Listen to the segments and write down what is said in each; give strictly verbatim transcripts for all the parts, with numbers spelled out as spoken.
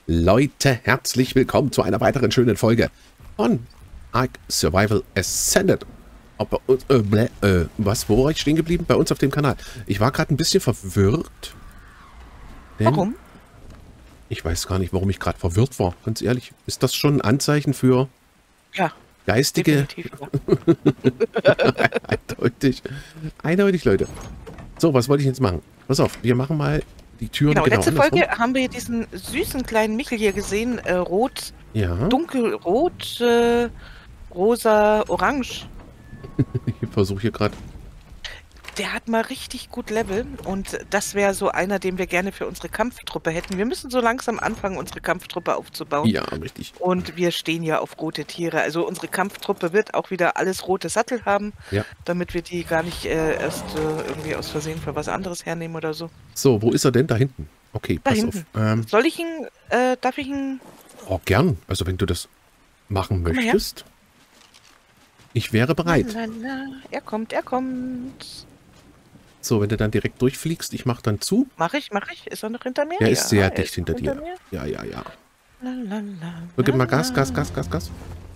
Leute, herzlich willkommen zu einer weiteren schönen Folge von Ark Survival Ascended. Ob, äh, äh, was, wo war ich stehen geblieben? Bei uns auf dem Kanal. Ich war gerade ein bisschen verwirrt. Warum? Ich weiß gar nicht, warum ich gerade verwirrt war. Ganz ehrlich, ist das schon ein Anzeichen für ja, geistige... Ja. Eindeutig. Eindeutig, Leute. So, was wollte ich jetzt machen? Pass auf, wir machen mal die Türen Genau, genau letzte andersrum. Folge haben wir diesen süßen kleinen Michel hier gesehen. Äh, rot, Ja. dunkelrot, äh, rosa, orange. Ich versuche hier gerade... Der hat mal richtig gut Level und das wäre so einer, den wir gerne für unsere Kampftruppe hätten. Wir müssen so langsam anfangen, unsere Kampftruppe aufzubauen. Ja, richtig. Und wir stehen ja auf rote Tiere. Also unsere Kampftruppe wird auch wieder alles rote Sattel haben, Ja. damit wir die gar nicht äh, erst äh, irgendwie aus Versehen für was anderes hernehmen oder so. So, wo ist er denn? Da hinten. Okay, Da pass hinten. auf. Ähm, Soll ich ihn, äh, darf ich ihn... oh, gern. Also wenn du das machen mal her. möchtest. Ich wäre bereit. Lala. Er kommt, er kommt. So, wenn du dann direkt durchfliegst, ich mache dann zu. Mach ich, mach ich. Ist er noch hinter mir? Er ist sehr er dicht ist hinter noch dir. mir. Ja, ja, ja. Lala. So, gib mal Gas, Gas, Gas, Gas, Gas.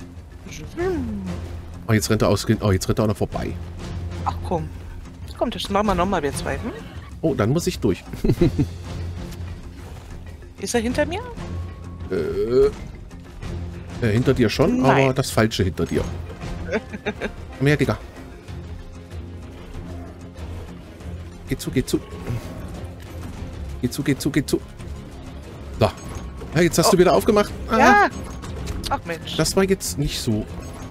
Oh, jetzt rennt er aus. Oh, jetzt rennt er auch noch vorbei. Ach komm. Komm, das machen wir nochmal, wir zwei. Hm? Oh, dann muss ich durch. Ist er hinter mir? äh, äh, hinter dir schon, Nein. aber das Falsche hinter dir. Komm her, Digga. Geh zu, geh zu. Geh zu, geh zu, geh zu. So. Ja, jetzt hast Oh. du wieder aufgemacht. Ah, Ja. Ach Mensch. das war jetzt nicht so.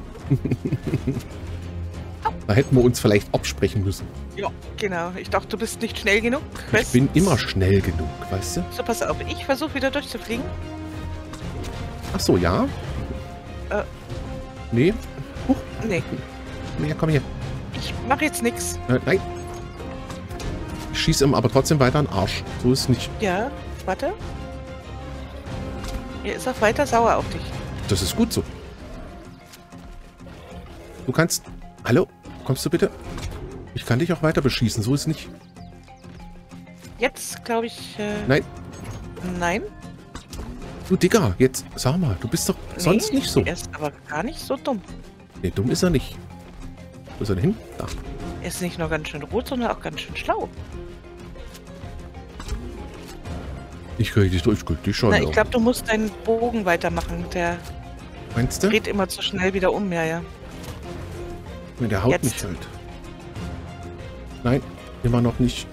Da hätten wir uns vielleicht absprechen müssen. Ja, genau. Ich dachte, du bist nicht schnell genug. Ich Weißt- bin immer schnell genug, weißt du? So, pass auf. Ich versuche wieder durchzufliegen. Ach so, ja? Äh. Nee? Huch, Nee, komm her, komm her. ich mache jetzt nichts. Äh, nein. Ich schieße ihm aber trotzdem weiter an den Arsch. So ist es nicht. Ja, warte. Er ist auch weiter sauer auf dich. Das ist gut so. Du kannst... Hallo? Kommst du bitte? Ich kann dich auch weiter beschießen. So ist es nicht. Jetzt, glaube ich... Äh, Nein. Nein. Du Digga, jetzt sag mal. Du bist doch sonst Nee, nicht so. Er ist aber gar nicht so dumm. Nee, dumm ist er nicht. Wo ist er denn hin? Da. Er ist nicht nur ganz schön rot, sondern auch ganz schön schlau. Ich krieg dich durch. Ich krieg dich schon. Na, ja. ich glaube, du musst deinen Bogen weitermachen. Der Meinst du? dreht immer zu schnell wieder um. Ja, ja. Nee, der haut Jetzt. mich halt. Nein, immer noch nicht.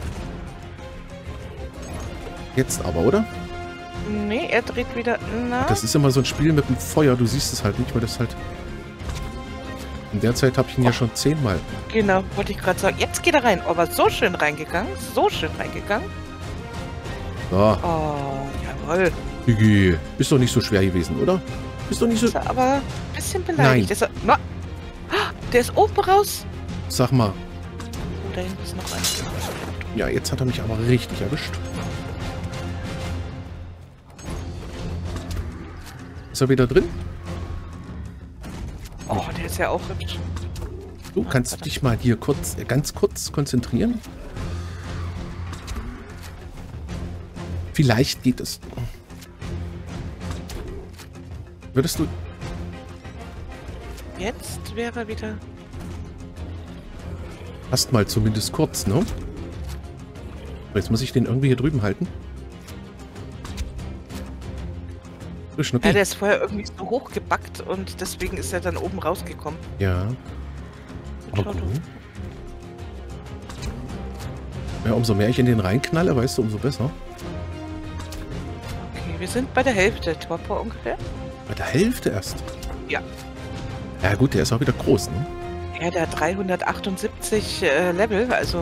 Jetzt aber, oder? Nee, er dreht wieder... Na, Das ist immer so ein Spiel mit dem Feuer. Du siehst es halt nicht, weil das halt... In der Zeit habe ich ihn ja schon zehnmal. genau, wollte ich gerade sagen. Jetzt geht er rein. Oh, aber so schön reingegangen. So schön reingegangen. So, Oh, jawohl. Digi, ist doch nicht so schwer gewesen, oder? Ist doch nicht so... Ist er aber ein bisschen Nein. beleidigt. Ist er, na, Ah, der ist oben raus. Sag mal. Oh, da hinten ist noch ein. Ja, jetzt hat er mich aber richtig erwischt. Ist er wieder drin? Oh, der ist ja auch hübsch. Du kannst dich mal hier kurz, äh, ganz kurz konzentrieren. Vielleicht geht es. Würdest du... Jetzt wäre er wieder... Passt mal zumindest kurz, ne? Jetzt muss ich den irgendwie hier drüben halten. So, Schnucki. Ja, der ist vorher irgendwie so hochgebackt und deswegen ist er dann oben rausgekommen. Ja. Aber Schau gut. du. Ja, umso mehr ich in den reinknalle, weißt du, umso besser. Okay, wir sind bei der Hälfte. Torpo ungefähr. Bei der Hälfte erst. Ja. Ja gut, der ist auch wieder groß, ne? Ja, der hat dreihundertachtundsiebzig äh, Level, also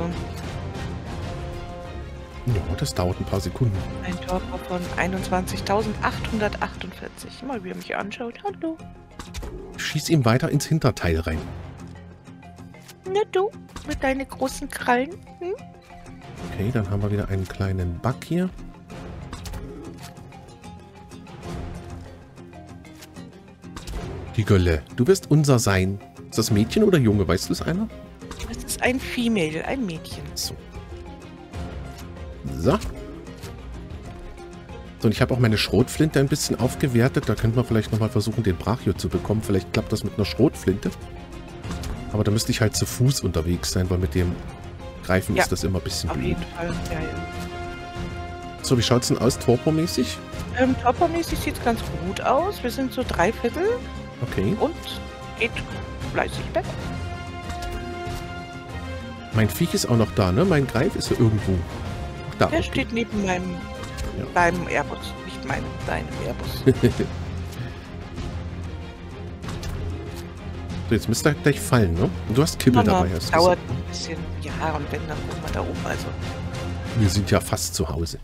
Ja, das dauert ein paar Sekunden. ein Torpo von einundzwanzigtausendachthundertachtundvierzig. Mal, wie er mich anschaut. Hallo. Schieß ihm weiter ins Hinterteil rein. Na du, mit deinen großen Krallen. Hm? Okay, dann haben wir wieder einen kleinen Bug hier. Die Gölle, du wirst unser sein. Ist das Mädchen oder Junge? Weißt du es einer? Das ist ein Female, ein Mädchen. So. So. So, und ich habe auch meine Schrotflinte ein bisschen aufgewertet. Da könnte man vielleicht nochmal versuchen, den Brachio zu bekommen. Vielleicht klappt das mit einer Schrotflinte. Aber da müsste ich halt zu Fuß unterwegs sein, weil mit dem Greifen Ja, ist das immer ein bisschen auf blöd. jeden Fall. Ja, ja. So, wie schaut es denn aus, torpormäßig? Ähm, Toppermäßig sieht es ganz gut aus. Wir sind so drei Viertel Okay. und geht fleißig weg. Mein Viech ist auch noch da, ne? Mein Greif ist ja irgendwo. Ach, da. Der Okay. steht neben meinem, Ja. deinem Airbus. Nicht meinem, deinem Airbus. So, jetzt müsste er gleich fallen, ne? Und du hast Kibbel Mama, dabei, hast du dauert gesagt. ein bisschen. Ja, und wenn, dann gucken wir da oben. Also, Wir sind ja fast zu Hause.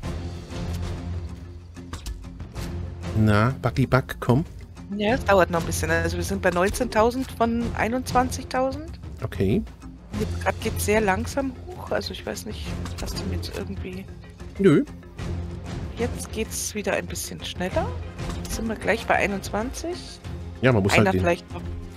Na, Buggy Bug, komm. ja, es dauert noch ein bisschen. Also wir sind bei neunzehntausend von einundzwanzigtausend. Okay. Jetzt gerade geht es sehr langsam hoch. Also ich weiß nicht, was dem jetzt irgendwie... Nö. Jetzt geht es wieder ein bisschen schneller. Jetzt sind wir gleich bei einundzwanzig. Ja, man muss Einer halt den... vielleicht noch.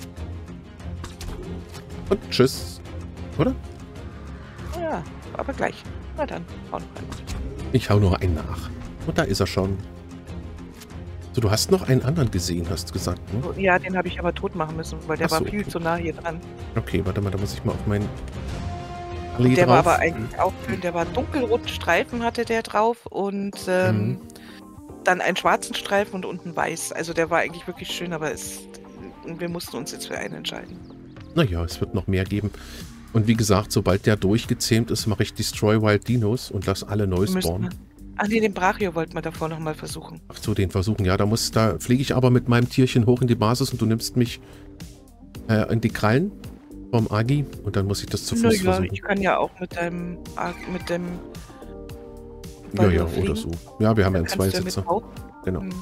Und tschüss. Oder? Ja, aber gleich. Na dann, hau noch einmal. Ich hau nur einen nach. Und da ist er schon. So, du hast noch einen anderen gesehen, hast du gesagt, ne? Ja, den habe ich aber tot machen müssen, weil der Ach so, war viel okay. zu nah hier dran. Okay, warte mal, da muss ich mal auf meinen... Allee Der war drauf. aber eigentlich auch schön. Der war dunkelroten Streifen hatte der drauf und ähm, Mhm. dann einen schwarzen Streifen und unten weiß. Also der war eigentlich wirklich schön, aber es, wir mussten uns jetzt für einen entscheiden. Naja, es wird noch mehr geben. Und wie gesagt, sobald der durchgezähmt ist, mache ich Destroy Wild Dinos und lasse alle neu Müssten spawnen. wir- Ach nee, den Brachio wollten wir davor nochmal versuchen. Ach so, den versuchen. Ja, da muss, da fliege ich aber mit meinem Tierchen hoch in die Basis und du nimmst mich äh, in die Krallen vom Agi und dann muss ich das zu Fuß Naja, versuchen. ich kann ja auch mit deinem, Ar- mit dem Ja, ja, Ballon oder fliegen. so. Ja, wir haben ja einen Kannst du ja mit Zweisitzer. drauf. Genau. Hm.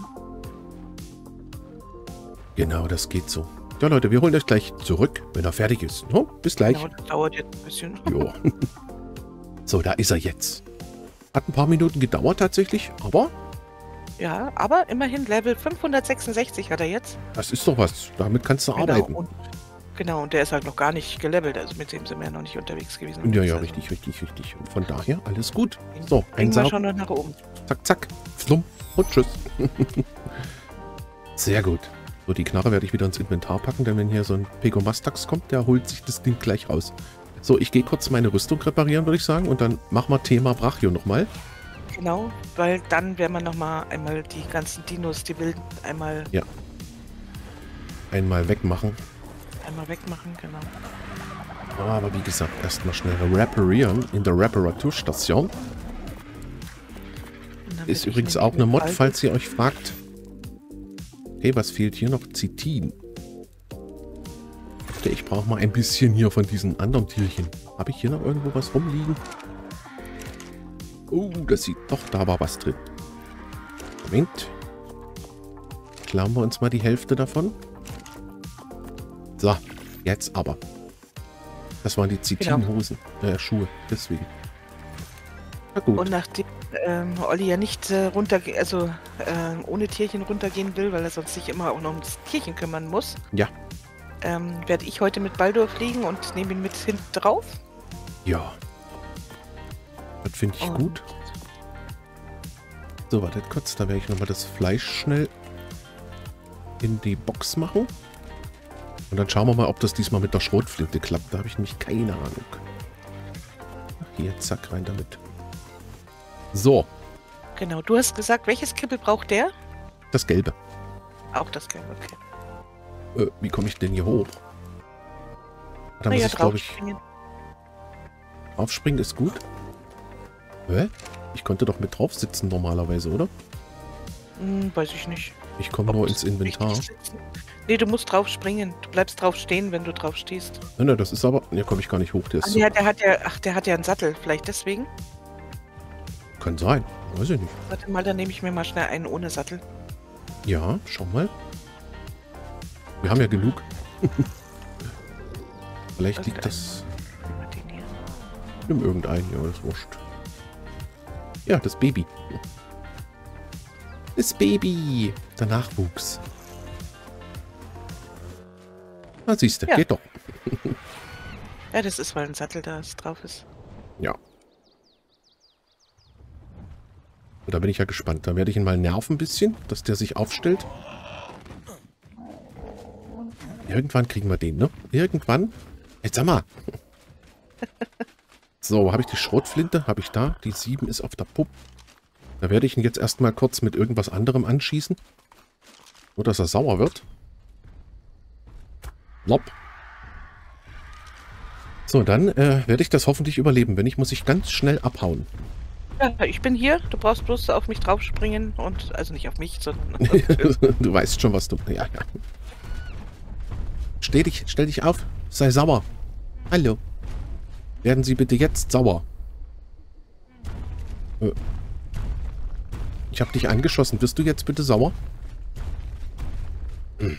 Genau, das geht so. Ja, Leute, wir holen euch gleich zurück, wenn er fertig ist. No, bis gleich. Genau, das dauert jetzt ein bisschen. Jo. So, da ist er jetzt. Hat ein paar Minuten gedauert tatsächlich, aber Ja, aber immerhin Level fünfhundertsechsundsechzig hat er jetzt. das ist doch was. Damit kannst du Genau, arbeiten. und, genau, und der ist halt noch gar nicht gelevelt, also mit dem sind wir ja noch nicht unterwegs gewesen. Ja, ja, Also, richtig, richtig, richtig. Und von daher alles gut. den So, bringen wir einsaugen. schon noch nach oben. Zack, zack. Flumm und tschüss. Sehr gut. So, die Knarre werde ich wieder ins Inventar packen, denn wenn hier so ein Pegomastax kommt, der holt sich das Ding gleich raus. So, ich gehe kurz meine Rüstung reparieren, würde ich sagen. Und dann machen wir Thema Brachio nochmal. Genau, weil dann werden wir nochmal einmal die ganzen Dinos, die wilden, einmal, Einmal wegmachen. einmal wegmachen, genau. Aber wie gesagt, erstmal schnell reparieren in der Reparaturstation. Und dann Ist werd ich übrigens nämlich auch eine mit Mod, Baldur- falls ihr euch fragt. Okay, was fehlt hier noch? Zitin. Okay, ich brauche mal ein bisschen hier von diesen anderen Tierchen. Habe ich hier noch irgendwo was rumliegen? Oh, das sieht doch, da war was drin. Moment. Klauen wir uns mal die Hälfte davon. So, jetzt aber. Das waren die Zitinhosen, äh, Schuhe, deswegen. Na gut. Und nachdem ähm, Olli ja nicht äh, runter, also äh, ohne Tierchen runtergehen will, weil er sonst sich immer auch noch ums Tierchen kümmern muss, Ja. ähm, werde ich heute mit Baldur fliegen und nehme ihn mit hinten drauf. Ja. Das finde ich Und- gut. So, wartet kurz. Da werde ich nochmal das Fleisch schnell in die Box machen. Und dann schauen wir mal, ob das diesmal mit der Schrotflinte klappt. Da habe ich nämlich keine Ahnung. Ach, hier, zack, rein damit. So, Genau, du hast gesagt, welches Kibbel braucht der? das Gelbe. Auch das Gelbe, okay. Äh, wie komme ich denn hier hoch? Da muss Naja, ich, glaube ich, draufspringen. aufspringen ist gut. Hä? Ich konnte doch mit drauf sitzen normalerweise, oder? Hm, weiß ich nicht. Ich komme Ob nur das ins Inventar. richtig sitzen- Nee, du musst drauf springen. Du bleibst drauf stehen, wenn du drauf stehst. Nein, nein, das ist aber... Hier komme ich gar nicht hoch. Der ist Ach, so, ja, der hat ja, ach, der hat ja einen Sattel. Vielleicht deswegen. kann sein. Weiß ich nicht. Warte mal, dann nehme ich mir mal schnell einen ohne Sattel. Ja, schau mal. Wir haben ja genug. Vielleicht liegt das... Nehmen wir den hier. Nimm irgendeinen, ja, das ist wurscht. Ja, das Baby. Das Baby. Der Nachwuchs. Na, siehst du, Ja. geht doch. Ja, das ist, weil ein Sattel da ist, drauf ist. Ja. Da bin ich ja gespannt. Da werde ich ihn mal nerven ein bisschen, dass der sich aufstellt. Irgendwann kriegen wir den, ne? Irgendwann. Jetzt sag mal. So, habe ich die Schrotflinte? Habe ich da. Die sieben ist auf der Puppe. Da werde ich ihn jetzt erstmal kurz mit irgendwas anderem anschießen. Nur, dass er sauer wird. Lopp. So, dann äh, werde ich das hoffentlich überleben. Wenn nicht, muss ich ganz schnell abhauen. Ja, ich bin hier. Du brauchst bloß auf mich draufspringen und, also nicht auf mich, sondern... Du weißt schon, was du... Ja, ja. Stell dich, stell dich auf. Sei sauer. Hallo. Werden Sie bitte jetzt sauer. Äh. Ich habe dich angeschossen. Wirst du jetzt bitte sauer? Hm.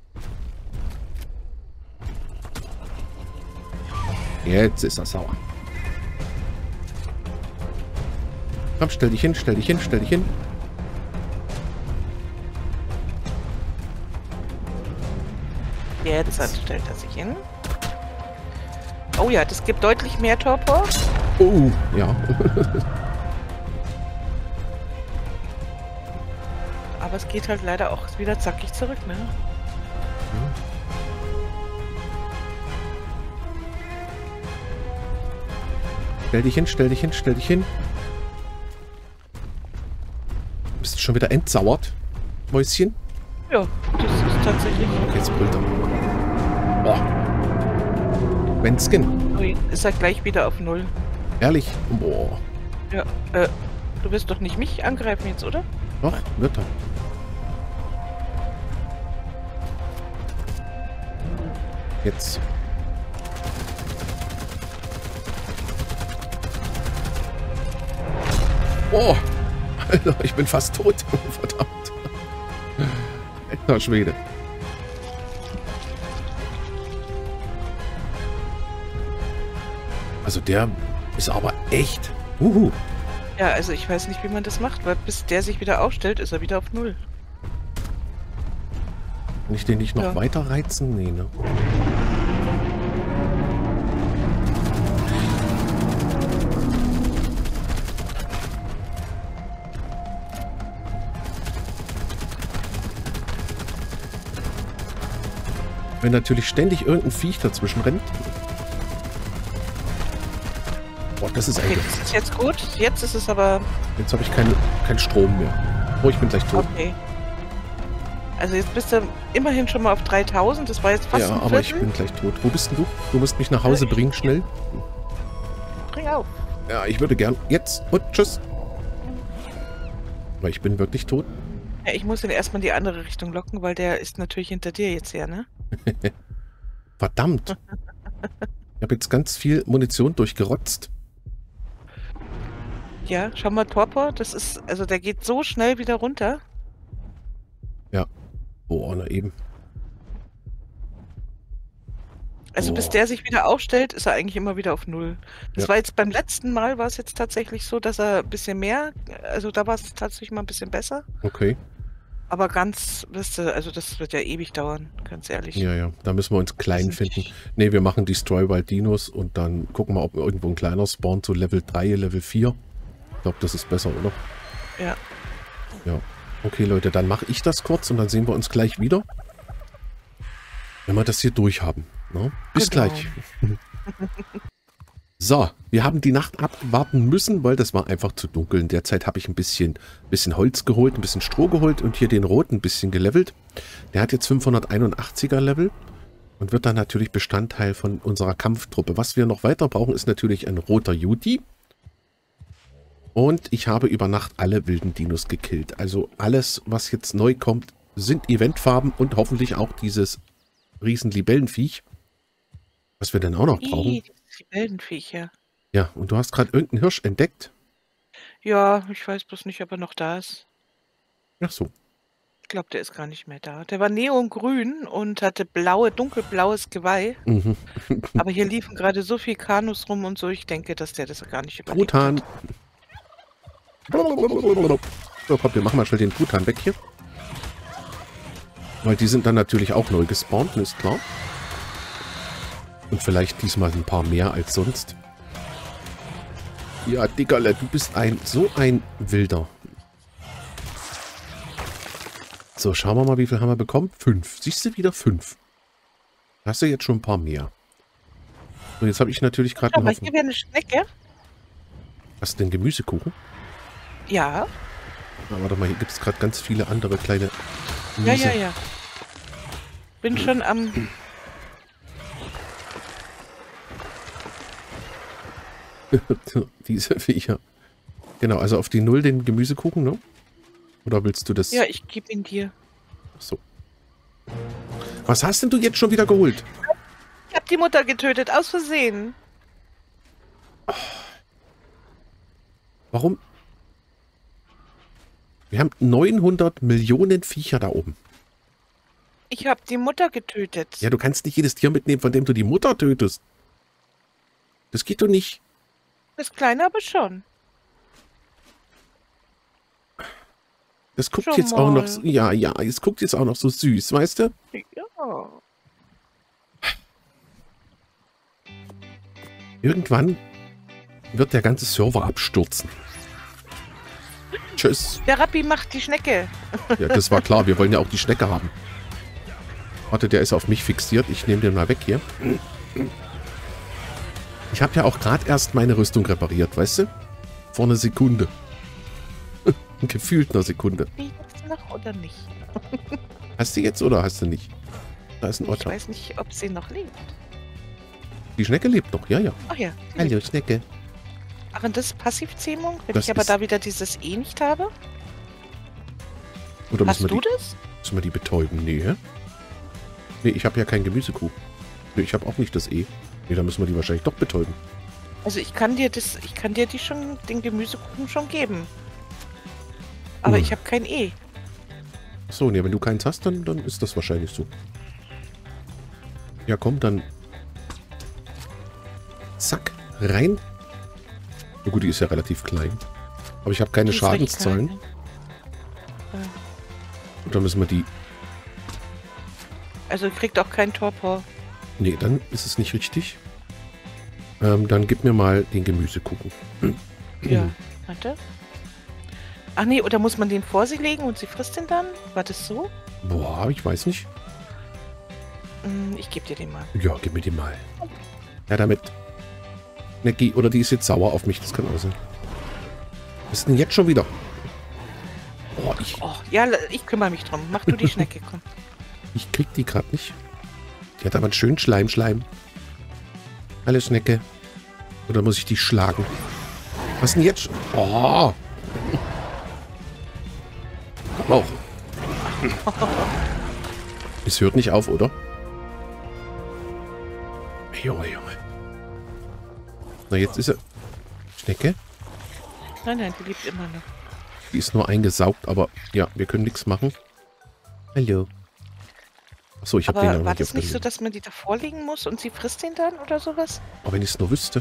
Jetzt ist er sauer. Komm, stell dich hin, stell dich hin, stell dich hin. Jetzt stellt er sich hin. Oh ja, das gibt deutlich mehr Torpor. Oh, ja. Aber es geht halt leider auch wieder zackig zurück, ne? Stell dich hin, stell dich hin, stell dich hin. Bist du schon wieder entsauert, Mäuschen? Ja, das ist tatsächlich... Okay, jetzt brüllt er. Boah. Wenskin. Oh, jetzt ist er gleich wieder auf Null. Ehrlich? Boah. Ja, äh, du wirst doch nicht mich angreifen jetzt, oder? Doch, wird er. Jetzt. Oh, Alter, ich bin fast tot. Verdammt. Alter Schwede. Also der ist aber echt. Uhu. Ja, also ich weiß nicht, wie man das macht, weil bis der sich wieder aufstellt, ist er wieder auf Null. Kann ich den nicht noch Ja. weiter reizen? Nee, ne? Wenn natürlich ständig irgendein Viech dazwischen rennt. Boah, das ist Okay, eigentlich... das ist jetzt gut. Jetzt ist es aber... Jetzt habe ich keinen kein Strom mehr. Oh, ich bin gleich tot. Okay. Also jetzt bist du immerhin schon mal auf dreitausend. Das war jetzt fast Ja, ein aber ich Viertel. bin gleich tot. Wo bist denn du? Du musst mich nach Hause bringen, schnell. Bring auf. Ja, ich würde gern... Jetzt und tschüss. Weil ich bin wirklich tot. Ja, ich muss ihn erstmal in die andere Richtung locken, weil der ist natürlich hinter dir jetzt her, ne? Verdammt. Ich habe jetzt ganz viel Munition durchgerotzt. Ja, schau mal, Torpor, das ist... Also der geht so schnell wieder runter. Ja. Oh, na eben. Also Oh. bis der sich wieder aufstellt, ist er eigentlich immer wieder auf Null. Das Ja. war jetzt beim letzten Mal, war es jetzt tatsächlich so, dass er ein bisschen mehr... Also da war es tatsächlich mal ein bisschen besser. Okay. Aber ganz, wisst ihr, also das wird ja ewig dauern, ganz ehrlich. Ja, ja. Da müssen wir uns klein Weiß finden. nicht. Ne, wir machen Destroy Wild Dinos und dann gucken wir, ob irgendwo ein kleiner spawnt, so Level drei, Level vier. Ich glaube, das ist besser, oder? Ja. Ja. Okay, Leute, dann mache ich das kurz und dann sehen wir uns gleich wieder. Wenn wir das hier durch haben. Ne? Bis Genau. gleich. So, wir haben die Nacht abwarten müssen, weil das war einfach zu dunkel. In der Zeit habe ich ein bisschen, bisschen Holz geholt, ein bisschen Stroh geholt und hier den roten ein bisschen gelevelt. Der hat jetzt fünfhunderteinundachtziger Level und wird dann natürlich Bestandteil von unserer Kampftruppe. Was wir noch weiter brauchen, ist natürlich ein roter Juti. Und ich habe über Nacht alle wilden Dinos gekillt. Also alles, was jetzt neu kommt, sind Eventfarben und hoffentlich auch dieses riesen Libellenviech. Was wir dann auch noch brauchen. Ih, die Wellenviecher. Ja, und du hast gerade irgendeinen Hirsch entdeckt. Ja, ich weiß bloß nicht, ob er noch da ist. Ach so. Ich glaube, der ist gar nicht mehr da. Der war neongrün und hatte blaue, dunkelblaues Geweih. Mhm. Aber hier liefen gerade so viel Kanus rum und so. Ich denke, dass der das gar nicht überlebt Truthahn. hat. So, komm, wir machen mal schnell den Truthahn weg hier. Weil die sind dann natürlich auch neu gespawnt, ist klar. Und vielleicht diesmal ein paar mehr als sonst. Ja, Dickerle, du bist ein so ein Wilder. So, schauen wir mal, wie viel haben wir bekommen? Fünf. Siehst du wieder fünf? Hast du jetzt schon ein paar mehr. So, jetzt habe ich natürlich gerade Schau einen mal, Haufen. hier wäre eine Schnecke. Was ist denn Gemüsekuchen? Ja. Na, warte mal, hier gibt es gerade ganz viele andere kleine Ja, Gemüse. ja, ja. Bin schon am... Diese Viecher. Genau, also auf die Null den Gemüsekuchen, ne? Oder willst du das? Ja, ich gebe ihn dir. Ach so. Was hast denn du jetzt schon wieder geholt? Ich habe die Mutter getötet, aus Versehen. Warum? Wir haben neunhundert Millionen Viecher da oben. Ich habe die Mutter getötet. Ja, du kannst nicht jedes Tier mitnehmen, von dem du die Mutter tötest. Das geht doch nicht. Das Kleine aber schon. Das guckt Schon jetzt auch noch... mal. so- Ja, ja, es guckt jetzt auch noch so süß, weißt du? Ja. Irgendwann wird der ganze Server abstürzen. Tschüss. Der Rappi macht die Schnecke. Ja, das war klar. Wir wollen ja auch die Schnecke haben. Warte, der ist auf mich fixiert. Ich nehme den mal weg hier. Ich habe ja auch gerade erst meine Rüstung repariert, weißt du? Vor einer Sekunde. Gefühlt einer Sekunde. Die jetzt noch oder nicht? Hast du jetzt oder hast du nicht? Da ist ein Ich Otter. weiß nicht, ob sie noch lebt. Die Schnecke lebt noch, ja, ja. Ach ja. die Hallo, lebt. Schnecke. Ach, und das ist Passivzähmung? Wenn Das ich aber ist- da wieder dieses E nicht habe? Oder Hast müssen wir, du die, das? müssen wir die betäuben? Nee, hä? Nee, ich habe ja kein Gemüsekuh. Nee, ich habe auch nicht das E. Nee, da müssen wir die wahrscheinlich doch betäuben. Also ich kann dir das, ich kann dir die schon, den Gemüsekuchen schon geben. Aber Hm. ich habe kein E. Achso, nee, wenn du keins hast, dann, dann ist das wahrscheinlich so. Ja, komm, dann... Zack, rein. Na gut, die ist ja relativ klein. Aber ich habe keine Die ist recht Schadenszahlen. klein. Und dann müssen wir die... Also kriegt auch kein Torpor. Nee, dann ist es nicht richtig. Ähm, dann gib mir mal den Gemüsekuchen. Ja. Warte. Ach nee, oder muss man den vor sie legen und sie frisst den dann? War das so? Boah, ich weiß nicht. Hm, ich gebe dir den mal. Ja, gib mir den mal. Ja, damit. Necki, oder die ist jetzt sauer auf mich, das kann auch sein. Was ist denn jetzt schon wieder? Oh, ich, Oh, ja, ich kümmere mich drum. Mach du die Schnecke, komm. ich krieg die gerade nicht. Die hat aber einen schönen Schleim, Schleim. Hallo, Schnecke. Oder muss ich die schlagen? Was denn jetzt? Oh! Auch. Es hört nicht auf, oder? Junge, Junge. Na, jetzt ist er... Schnecke? Nein, nein, die lebt immer noch. Die ist nur eingesaugt, aber ja, wir können nichts machen. Hallo. Achso, ich habe den Aber noch war nicht das nicht so, aufgenommen. dass man die davor legen muss und sie frisst den dann oder sowas? Aber wenn ich es nur wüsste.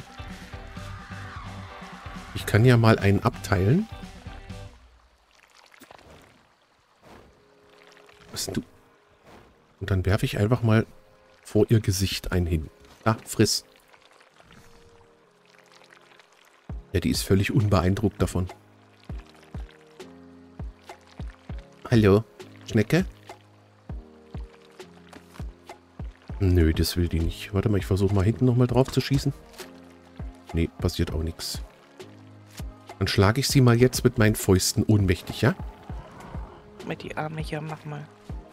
Ich kann ja mal einen abteilen. Was denn du? Und dann werfe ich einfach mal vor ihr Gesicht einen hin. Da, friss. Ja, die ist völlig unbeeindruckt davon. Hallo, Schnecke? Nö, das will die nicht. Warte mal, ich versuche mal hinten nochmal drauf zu schießen. Nee, passiert auch nichts. Dann schlage ich sie mal jetzt mit meinen Fäusten ohnmächtig, ja? Mit die Arme hier, mach mal.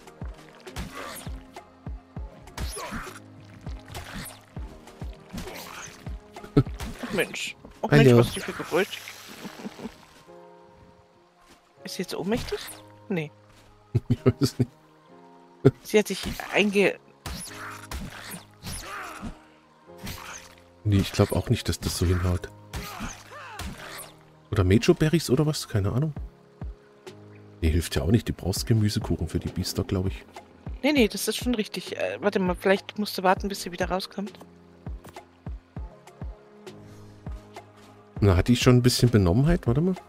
Ach Mensch. Ach Mensch, Hallo. was die für Geduld. Ist sie jetzt ohnmächtig? Nee. Ich weiß nicht. Sie hat sich einge... Nee, ich glaube auch nicht, dass das so hinhaut. Oder Mejoberries oder was? Keine Ahnung. Nee, hilft ja auch nicht. Du brauchst Gemüsekuchen für die Biester, glaube ich. Nee, nee, das ist schon richtig. Äh, warte mal, vielleicht musst du warten, bis sie wieder rauskommt. Na, hat die schon ein bisschen Benommenheit? Warte mal.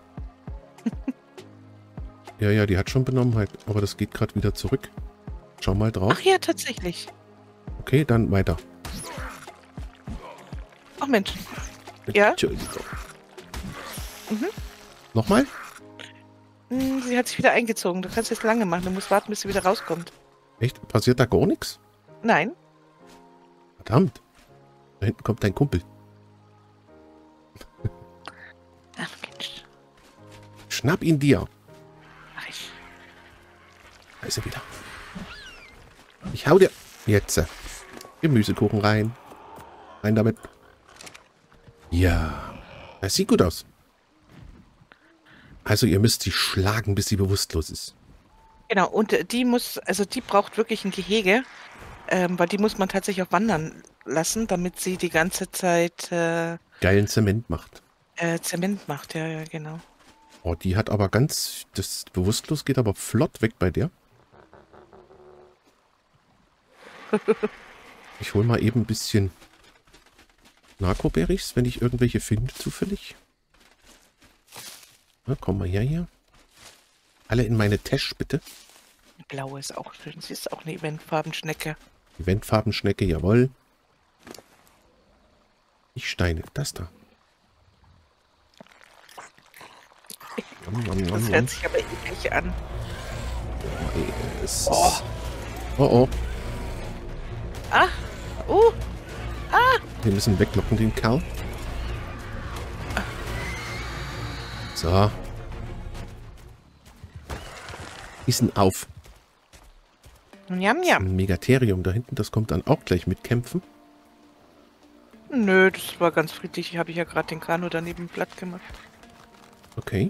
Ja, ja, die hat schon Benommenheit. Aber das geht gerade wieder zurück. Schau mal drauf. Ach ja, tatsächlich. Okay, dann weiter. Ach Mensch. Ja? Entschuldigung. Mhm. Nochmal? Hm, sie hat sich wieder eingezogen. Du kannst jetzt lange machen. Du musst warten, bis sie wieder rauskommt. Echt? Passiert da gar nichts? Nein. Verdammt. Da hinten kommt dein Kumpel. Ach, Mensch. Schnapp ihn dir. Mach ich. Da ist er wieder. Ich hau dir jetzt äh, Gemüsekuchen rein. Rein damit. Ja. Das sieht gut aus. Also ihr müsst sie schlagen, bis sie bewusstlos ist. Genau, und äh, die muss, also die braucht wirklich ein Gehege, ähm, weil die muss man tatsächlich auch wandern lassen, damit sie die ganze Zeit äh, Geilen Zement macht. äh, Zement macht. Ja, ja, genau. Oh, die hat aber ganz... Das bewusstlos geht aber flott weg bei der. Ich hole mal eben ein bisschen Narkoberries, wenn ich irgendwelche finde, zufällig. Na, komm mal her hier. Alle in meine Tasche, bitte. Blau ist auch schön. Sie ist auch eine Eventfarbenschnecke. Eventfarbenschnecke, jawohl. Ich Steine, das da. Nom, nom, nom, Das nom. hört sich aber eklig an. Es oh. oh oh. Ah! Uh! Wir müssen weglocken, den Kerl. So. Gießen auf. Jam, jam. Ein Megatherium da hinten, das kommt dann auch gleich mitkämpfen. Nö, das war ganz friedlich. Habe ich ja gerade den Kanu daneben platt gemacht. Okay.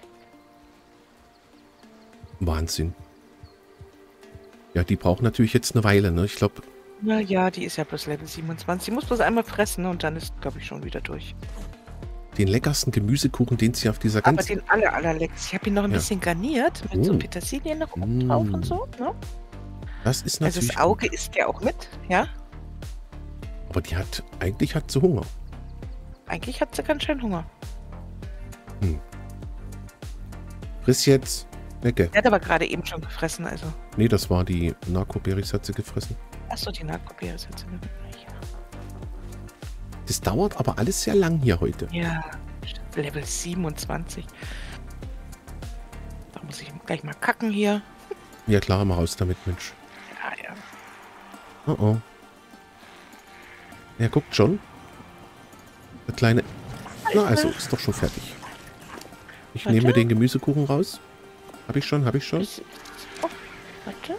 Wahnsinn. Ja, die braucht natürlich jetzt eine Weile, ne? Ich glaube... Na ja, die ist ja bloß Level siebenundzwanzig. Die muss bloß einmal fressen und dann ist, glaube ich, schon wieder durch. Den leckersten Gemüsekuchen, den sie auf dieser Aber ganzen... den aller, allerlecksten. Ich habe ihn noch ein Ja. bisschen garniert mit Oh. so Petersilien noch oben Mm. drauf und so. Ne? Das ist Also natürlich... das Auge isst ja auch mit, ja? Aber die hat... Eigentlich hat sie Hunger. Eigentlich hat sie ganz schön Hunger. Friss jetzt. Wecke. Der hat aber gerade eben schon gefressen, also. Nee, das war die Narkoberries, hat sie gefressen. Achso, die Narkobeere hat sie gefressen. Das dauert aber alles sehr lang hier heute. Ja, Level siebenundzwanzig. Da muss ich gleich mal kacken hier. Ja klar, mal raus damit, Mensch. Ja, ja. Oh oh. Er guckt schon. Der kleine... Na, also, ist doch schon fertig. Ich Warte. nehme mir den Gemüsekuchen raus. Hab ich schon, hab ich schon. Das ist, oh, warte.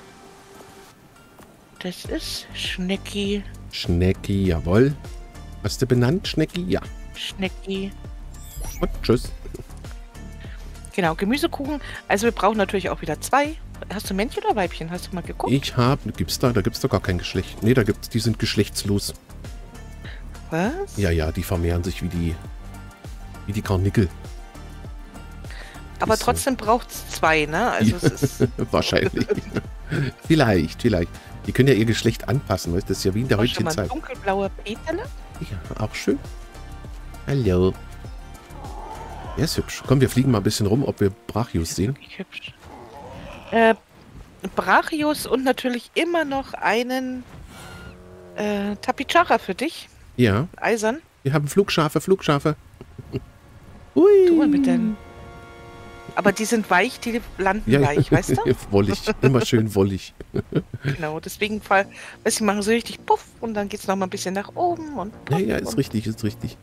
Das ist Schnecki. Schnecki, jawohl. Hast du benannt, Schnecki? Ja. Schnecki. Und tschüss. Genau, Gemüsekuchen. Also wir brauchen natürlich auch wieder zwei. Hast du Männchen oder Weibchen? Hast du mal geguckt? Ich habe... Gibt's da? Da gibt's doch gar kein Geschlecht. Nee, da gibt's... Die sind geschlechtslos. Was? Ja, ja, die vermehren sich wie die... Wie die Karnickel. Aber ist so. trotzdem braucht es zwei, ne? Also es ist Wahrscheinlich. Vielleicht, vielleicht. Die können ja ihr Geschlecht anpassen, weißt du? Das ist ja wie in der auch schon heutigen mal ein Zeit. dunkelblauer Peterle. Ja, auch schön. Hallo. Ja, ist hübsch. Komm, wir fliegen mal ein bisschen rum, ob wir Brachius sehen. Wirklich hübsch. Äh, Brachius und natürlich immer noch einen äh, Tapichara für dich. Ja, Eisern. wir haben Flugschafe, Flugschafe. Tu mal Ui. mit den. Aber die sind weich, die landen Ja, weich, weißt du? wollig. Immer schön wollig. Genau, deswegen Fall, weißt du, die machen so richtig puff und dann geht es noch mal ein bisschen nach oben und Ja, puff ja, ist und richtig, ist richtig.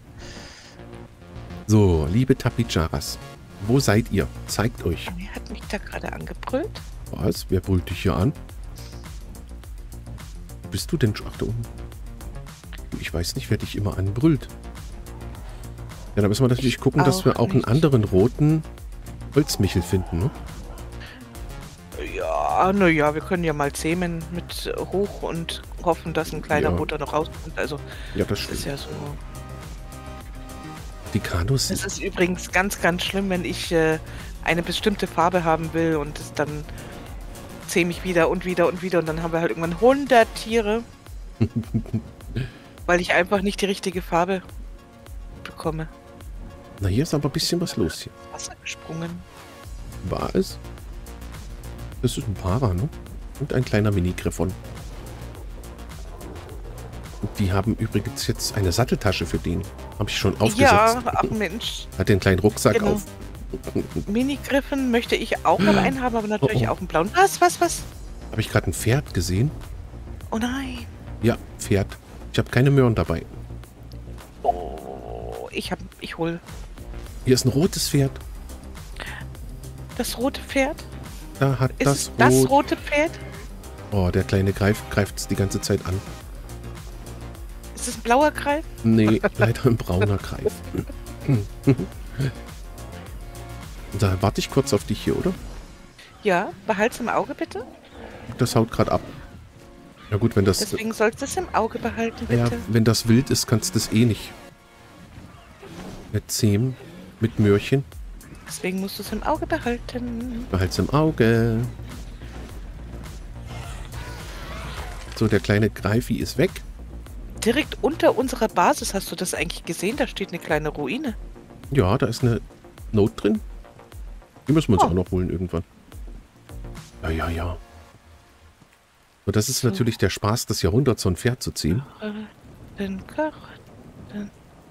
So, liebe Tapicharas, wo seid ihr? Zeigt euch. Er hat mich da gerade angebrüllt. Was? Wer brüllt dich hier an? Wo bist du denn? Ach, da unten. Ich weiß nicht, wer dich immer anbrüllt. Ja, da müssen wir natürlich Ich gucken, dass wir auch auch einen nicht. anderen roten Holzmichel finden, ne? Ja, naja, wir können ja mal zähmen mit hoch und hoffen, dass ein kleiner Ja. Butter noch rauskommt. Also, Ja, das das stimmt. ist ja so. Die Kanus Es sind... ist übrigens ganz, ganz schlimm, wenn ich äh, eine bestimmte Farbe haben will und es dann zähme ich wieder und wieder und wieder und dann haben wir halt irgendwann hundert Tiere, weil ich einfach nicht die richtige Farbe bekomme. Na, hier ist aber ein bisschen was los hier. Wasser gesprungen. War es? Das ist ein Para, ne? Und ein kleiner Mini-Griffon. Und die haben übrigens jetzt eine Satteltasche für den. Habe ich schon aufgesetzt. Ja, ach Mensch. Hat den kleinen Rucksack Genau. auf. Mini-Griffen möchte ich auch noch einen haben, aber natürlich Oh, oh. auch einen blauen. Was, was, was? Habe ich gerade ein Pferd gesehen? Oh nein. Ja, Pferd. Ich habe keine Möhren dabei. Oh, ich hab, ich hol Hier ist ein rotes Pferd. das rote Pferd. Da hat Ist das es das rot. rote Pferd? Oh, der kleine Greif greift es die ganze Zeit an. Ist es ein blauer Greif? Nee, leider ein brauner Greif. Da warte ich kurz auf dich hier, oder? Ja, behalt's im Auge bitte. Das haut gerade ab. Ja gut, wenn das... Deswegen sollst du es im Auge behalten, Ja, bitte. wenn das wild ist, kannst du das eh nicht. Mit Zähmen, mit Möhrchen. Deswegen musst du es im Auge behalten. Behalt's im Auge. So, der kleine Greifi ist weg. Direkt unter unserer Basis, hast du das eigentlich gesehen? Da steht eine kleine Ruine. Ja, da ist eine Note drin. Die müssen wir uns Oh. auch noch holen irgendwann. Ja, ja, ja. So, das ist natürlich der Spaß des Jahrhunderts, so ein Pferd zu ziehen. Den Karten.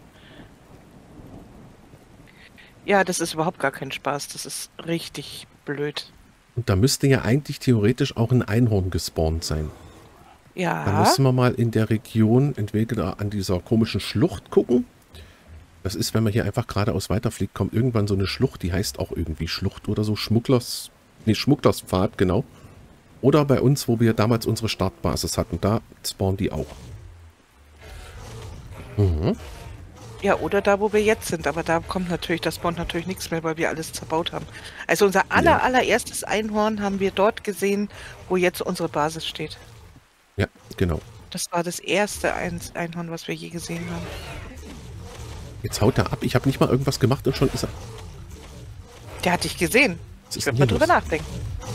Ja, das ist überhaupt gar kein Spaß. Das ist richtig blöd. Und da müsste ja eigentlich theoretisch auch ein Einhorn gespawnt sein. Da Ja, müssen wir mal in der Region entweder an dieser komischen Schlucht gucken. Das ist, wenn man hier einfach geradeaus weiterfliegt, kommt irgendwann so eine Schlucht, die heißt auch irgendwie Schlucht oder so. Schmugglers, nee, Schmugglerspfad, genau. Oder bei uns, wo wir damals unsere Startbasis hatten, da spawnen die auch. Mhm. ja, oder da, wo wir jetzt sind. Aber da kommt natürlich, das spawnt natürlich nichts mehr, weil wir alles zerbaut haben. Also unser aller, Ja. allererstes Einhorn haben wir dort gesehen, wo jetzt unsere Basis steht. Ja, genau. Das war das erste Ein- Einhorn, was wir je gesehen haben. Jetzt haut er ab. Ich habe nicht mal irgendwas gemacht und schon ist er. Der hat dich gesehen. Was Ich ist würde denn mal hier drüber los? nachdenken.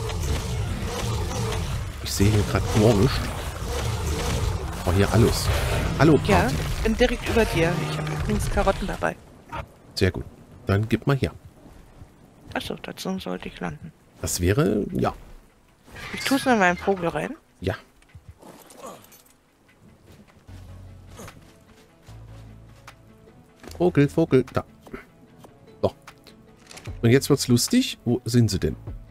Ich sehe hier gerade gar nichts. Oh, hier alles. Hallo, Ja, Party. ich bin direkt über dir. Ich habe übrigens Karotten dabei. Sehr gut. Dann gib mal her. Achso, dazu sollte ich landen. Das wäre, ja, Ich tue es mir in meinen Vogel rein. ja. Vogel, Vogel, da. So. Und jetzt wird's lustig. Wo sind sie denn?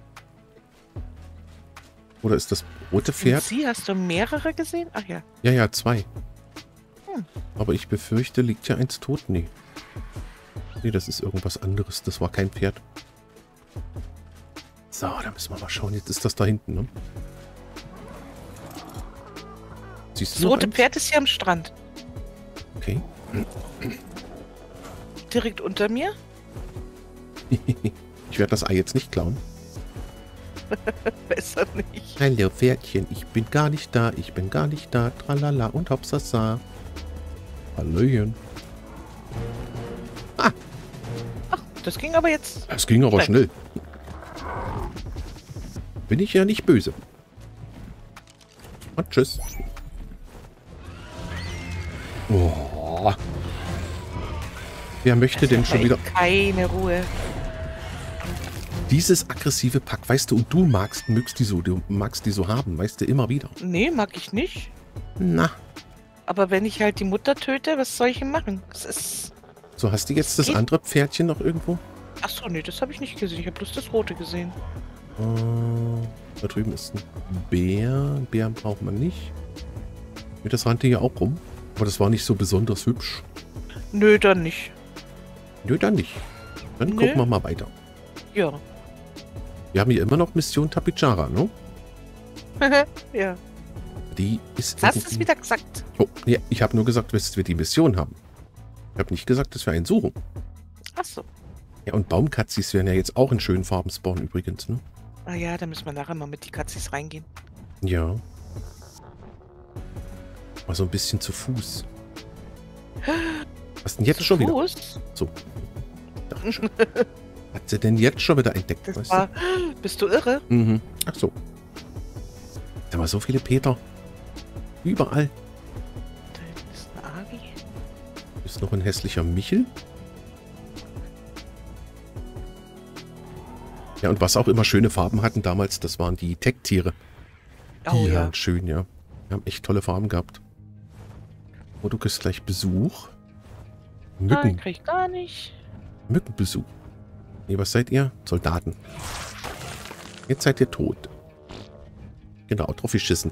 Oder ist das rote Und Pferd? sie, hast du mehrere gesehen? Ach ja. Ja, ja, zwei. Hm. Aber ich befürchte, liegt ja eins tot. Nee. Nee, das ist irgendwas anderes. Das war kein Pferd. So, da müssen wir mal schauen. Jetzt ist das da hinten, ne? Siehst du Das noch rote eins? Pferd ist hier am Strand. Okay. Direkt unter mir. Ich werde das Ei jetzt nicht klauen. Besser nicht. Hallo Pferdchen, ich bin gar nicht da, ich bin gar nicht da. Tralala und hopsasa. Hallöchen. Das ging aber jetzt. Das ging aber Schnell. schnell. Bin ich ja nicht böse. Und tschüss. Oh. Wer möchte denn schon wieder Keine Ruhe. dieses aggressive Pack, weißt du, und du magst, mögst die so, du magst die so haben, weißt du, immer wieder. Nee, mag ich nicht. Na, Aber wenn ich halt die Mutter töte, was soll ich denn machen? Das ist. so hast du jetzt das Geht- andere Pferdchen noch irgendwo? Achso, nee, das habe ich nicht gesehen. Ich habe bloß das rote gesehen. Äh, da drüben ist ein Bär. Einen Bären braucht man nicht. Nee, das rannte hier auch rum. Aber das war nicht so besonders hübsch. Nö, dann nicht. Nö, dann nicht. Dann Nö. gucken wir mal weiter. Ja. Wir haben hier immer noch Mission Tapichara, ne? ja. Die ist... Hast du es irgendwie- wieder gesagt? Oh, ja, ich habe nur gesagt, dass wir die Mission haben. Ich habe nicht gesagt, dass wir einen suchen. Achso. Ja, und Baumkatzis werden ja jetzt auch in schönen Farben spawnen übrigens, ne? Ah ja, da müssen wir nachher mal mit die Katzis reingehen. Ja. Mal so ein bisschen zu Fuß. Was denn jetzt Zu schon wieder? Fuß? So. Dachte schon. Hat sie denn jetzt schon wieder entdeckt? Das weißt war. Bist du irre? du? Mhm. Ach so. Da war so viele Peter. Überall. Da hinten ist ein Agi. Ist noch ein hässlicher Michel. Ja, und was auch immer schöne Farben hatten damals, das waren die Tech-Tiere. Oh Die ja. waren schön, ja. Wir haben echt tolle Farben gehabt. Oh, du kriegst gleich Besuch. Nein, Mücken, krieg ich gar nicht. Mückenbesuch. Nee, was seid ihr? Soldaten. Jetzt seid ihr tot. Genau, drauf geschissen.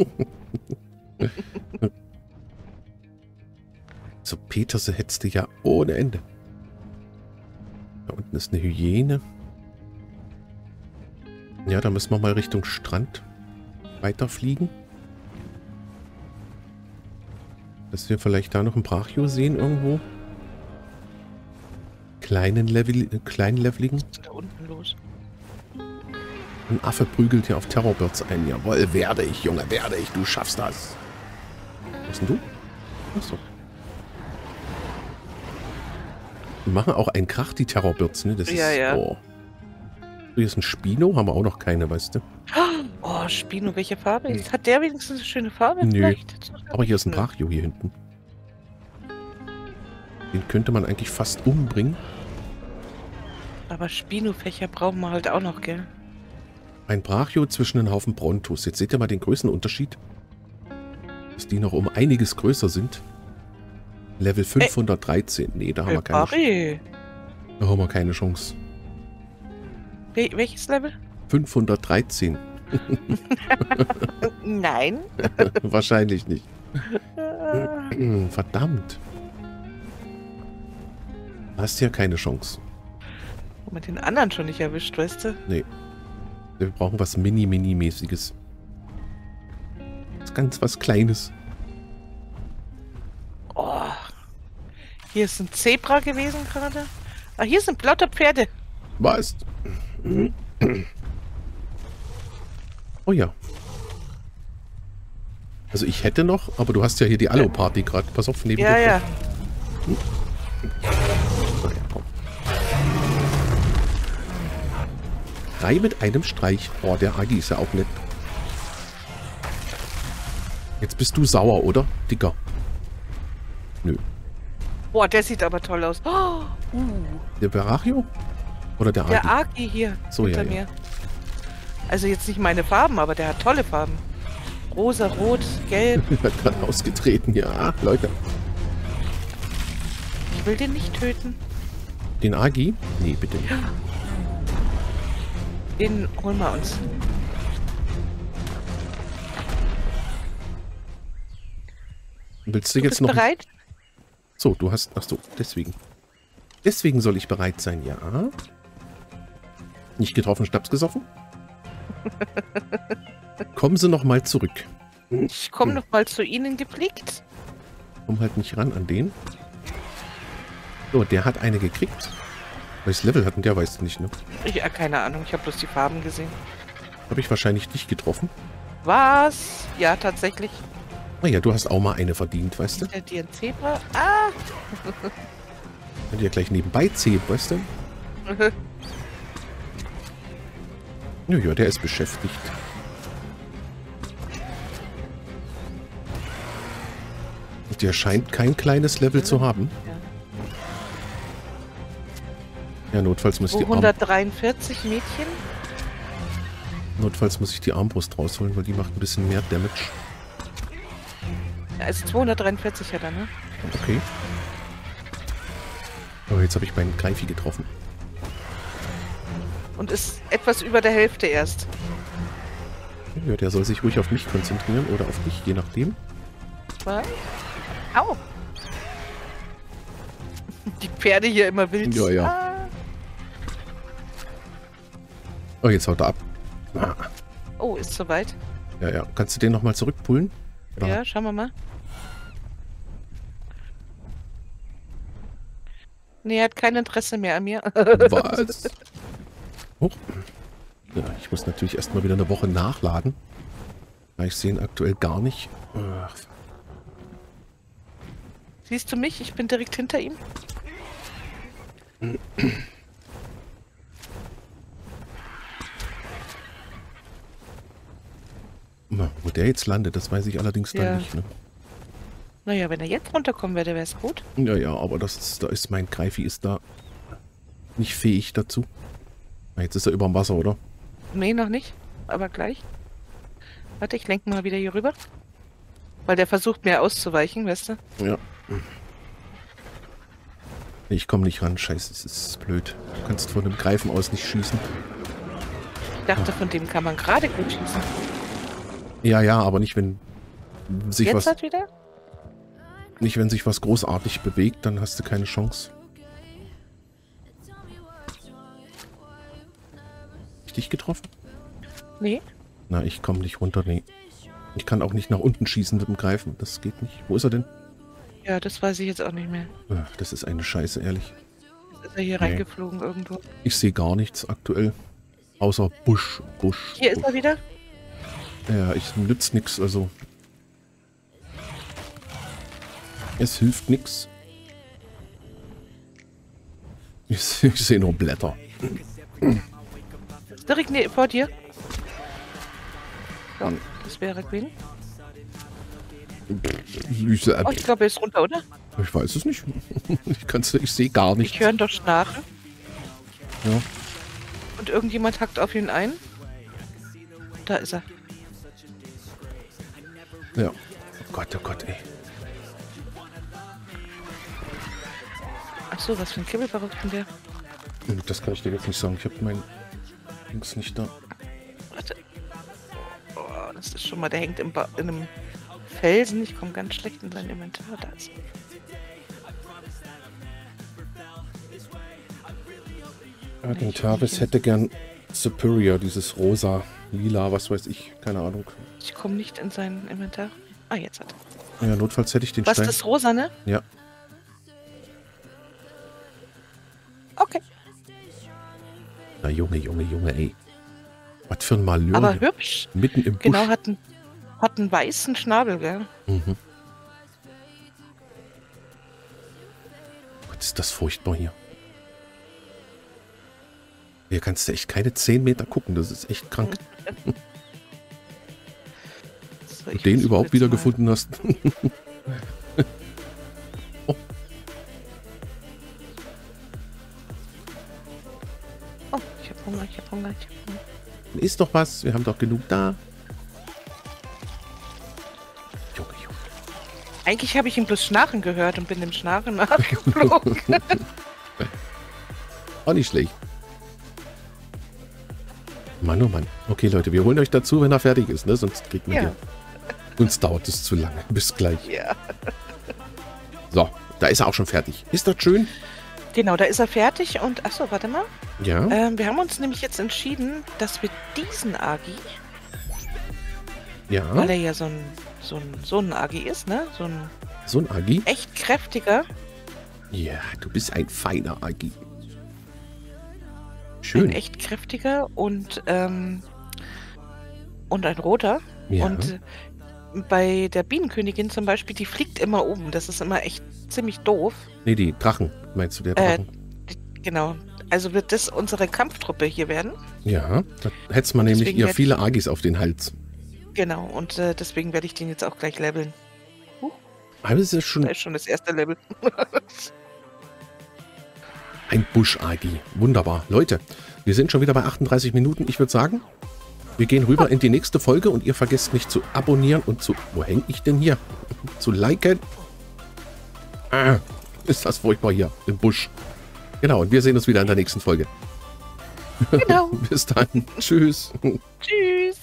So, Peterse hetzte ja ohne Ende. Da unten ist eine Hyäne. Ja, da müssen wir mal Richtung Strand weiterfliegen. Dass wir vielleicht da noch ein Brachio sehen irgendwo. Kleinen Level, äh, kleinleveligen. Was ist da unten los? Ein Affe prügelt hier auf Terrorbirds ein. Jawohl, werde ich, Junge, werde ich. Du schaffst das. Was denn du? Achso. Die machen auch einen Krach, die Terrorbirds, ne? Das Ja, ist, ja. Oh. Hier ist ein Spino, haben wir auch noch keine, weißt du? Oh, Spino, welche Farbe? Ist? Hat der wenigstens eine schöne Farbe? Nö. Vielleicht? Aber hier ist ein Nö. Brachio hier hinten. Den könnte man eigentlich fast umbringen. Aber Spino-Fächer brauchen wir halt auch noch, gell? Ein Brachio zwischen einen Haufen Brontos. Jetzt seht ihr mal den Größenunterschied. Dass die noch um einiges größer sind. Level fünfhundertdreizehn. Nee, da haben wir keine Chance. Barry. Da haben wir keine Chance. Wel welches Level? fünfhundertdreizehn. Nein. Wahrscheinlich nicht. Verdammt. Da hast du ja keine Chance. Mit den anderen schon nicht erwischt, weißt du? Nee. Wir brauchen was Mini-Mini-mäßiges. Was ganz was Kleines. Oh. Hier ist ein Zebra gewesen gerade. Ah, hier sind lauter Pferde. Was? Oh ja. Also ich hätte noch, aber du hast ja hier die Alu-Party gerade. Pass auf, neben Ja, dir. ja. So, ja, komm. Drei mit einem Streich. Oh, der Agi ist ja auch nett. Jetzt bist du sauer, oder, Dicker? Nö. Boah, der sieht aber toll aus. Oh, uh. Der Barachio? Oder der Agi? Der Agi hier So, ja, hinter ja. mir. Also jetzt nicht meine Farben, aber der hat tolle Farben. Rosa, Rot, Gelb. Hat gerade ausgetreten, ja, Leute. Ich will den nicht töten. Den Agi? Nee, bitte nicht. Den holen wir uns. Willst du, Du jetzt bist noch... bereit? So, du hast... Ach so, deswegen. Deswegen soll ich bereit sein, ja. Nicht getroffen, Schnaps gesoffen. Kommen Sie noch mal zurück. Ich komme noch mal zu Ihnen gefliegt. Komm halt nicht ran an den. So, der hat eine gekriegt. Welches Level hatten der, weißt du nicht, ne? Ich, ja, keine Ahnung, ich habe bloß die Farben gesehen. Habe ich wahrscheinlich nicht getroffen. Was? Ja, tatsächlich. Naja, du hast auch mal eine verdient, weißt du? Der dir ein Zebra. Ah! Wenn die ja gleich nebenbei zählt, weißt du? Ja, ja, der ist beschäftigt. Und der scheint kein kleines Level zu haben. Ja, notfalls muss ich die Arm hundertdreiundvierzig Mädchen. Notfalls muss ich die Armbrust rausholen, weil die macht ein bisschen mehr Damage. Ja, ist zweihundertdreiundvierzig hat er, ne? Okay. Oh, jetzt habe ich meinen Greifi getroffen. Und ist etwas über der Hälfte erst. Ja, der soll sich ruhig auf mich konzentrieren oder auf dich, je nachdem. Was? Au! Die Pferde hier immer wild. Ja, ja. Ah. Oh, jetzt haut er ab. Ah. Oh, ist soweit. Ja, ja. Kannst du den nochmal zurückpullen? Oder? Ja, schauen wir mal. Nee, er hat kein Interesse mehr an mir. Was? Oh. Ja, ich muss natürlich erstmal wieder eine Woche nachladen. Ja, ich sehe ihn aktuell gar nicht. Ach. Siehst du mich? Ich bin direkt hinter ihm. Na, wo der jetzt landet, das weiß ich allerdings dann Ja. nicht. Ne? Naja, wenn er jetzt runterkommen würde, wäre es gut. Ja, ja, aber das ist, da ist mein Greifi ist da nicht fähig dazu. Na, jetzt ist er überm Wasser, oder? Nee, noch nicht. Aber gleich. Warte, ich lenke mal wieder hier rüber. Weil der versucht mir auszuweichen, weißt du? Ja. Ich komme nicht ran. Scheiße, das ist blöd. Du kannst von dem Greifen aus nicht schießen. Ich dachte, von dem kann man gerade gut schießen. Ja, ja, aber nicht, wenn sich Jetzt was... halt wieder? Nicht, wenn sich was großartig bewegt, dann hast du keine Chance. Ich dich getroffen? Nee. Na, ich komme nicht runter, nee. Ich kann auch nicht nach unten schießen mit dem Greifen. Das geht nicht. Wo ist er denn? Ja, das weiß ich jetzt auch nicht mehr. Ach, das ist eine Scheiße, ehrlich. Jetzt ist er hier Nee. reingeflogen irgendwo. Ich sehe gar nichts aktuell. Außer Busch, Busch. Hier Busch. ist er wieder. Ja, ich nützt nix, also. Es hilft nix. Ich, ich sehe nur Blätter. Ist direkt ne vor dir. So, das wäre Queen. Süße App. Oh, ich glaube, er ist runter, oder? Ich weiß es nicht. Ich, kann's, ich sehe gar nichts. Ich höre ihn doch schnarchen. Ja. Und irgendjemand hackt auf ihn ein. Da ist er. Ja. Oh Gott, oh Gott, ey. Ach so, was für ein Kibbelverrückten der. Das kann ich dir jetzt nicht sagen. Ich habe mein Links nicht da. Warte. Oh, das ist schon mal, der hängt im ba in einem Felsen. Ich komme ganz schlecht in sein Inventar. Da ist er. Ja, den Tavis hätte gern Superior, dieses rosa, lila, was weiß ich, keine Ahnung. Ich komme nicht in sein Inventar. Ah, jetzt hat er. Ja, notfalls hätte ich den Was, Stein. das rosa, ne? Ja. Okay. Na Junge, Junge, Junge, ey. Was für ein Malheur. Aber hier. hübsch. Mitten im Busch. Genau, hat einen, hat einen weißen Schnabel, gell? Mhm. Gott, ist das furchtbar hier. Hier kannst du echt keine zehn Meter gucken, das ist echt krank. So, Du ich den versuch überhaupt jetzt wieder mal- gefunden hast. Oh, ich hab Hunger, ich hab Hunger, ich hab Hunger. Ist doch was, wir haben doch genug da. Junge, Junge. Eigentlich habe ich ihn bloß schnarchen gehört und bin dem Schnarchen nachgeflogen. Auch nicht schlecht. Mann, oh Mann. Okay, Leute, wir holen euch dazu, wenn er fertig ist, ne? Sonst kriegt man Ja. hier. Uns dauert es zu lange. Bis gleich. Ja. So, da ist er auch schon fertig. Ist das schön? Genau, da ist er fertig und achso, warte mal. Ja. Ähm, wir haben uns nämlich jetzt entschieden, dass wir diesen Agi, Ja. weil er ja so ein, so ein, so ein Agi ist, ne? So ein So ein Agi. echt kräftiger, Ja, du bist ein feiner Agi. ein Schön. echt kräftiger und, ähm, und ein roter. Ja. Und äh, bei der Bienenkönigin zum Beispiel, die fliegt immer oben. Das ist immer echt ziemlich doof. Nee, die Drachen. Meinst du, der Äh, Drachen? Genau. Also wird das unsere Kampftruppe hier werden. Ja, da hättest man nämlich deswegen ihr werd viele Agis auf den Hals. Genau. Und äh, deswegen werde ich den jetzt auch gleich leveln. Aber es ist ja schon Da ist schon das erste Level. ein Busch-Agi. Wunderbar. Leute, wir sind schon wieder bei achtunddreißig Minuten. Ich würde sagen, wir gehen rüber in die nächste Folge und ihr vergesst nicht zu abonnieren und zu... Wo hänge ich denn hier? Zu liken. Ah, ist das furchtbar hier im Busch. Genau, und wir sehen uns wieder in der nächsten Folge. Genau. Bis dann. Tschüss. Tschüss.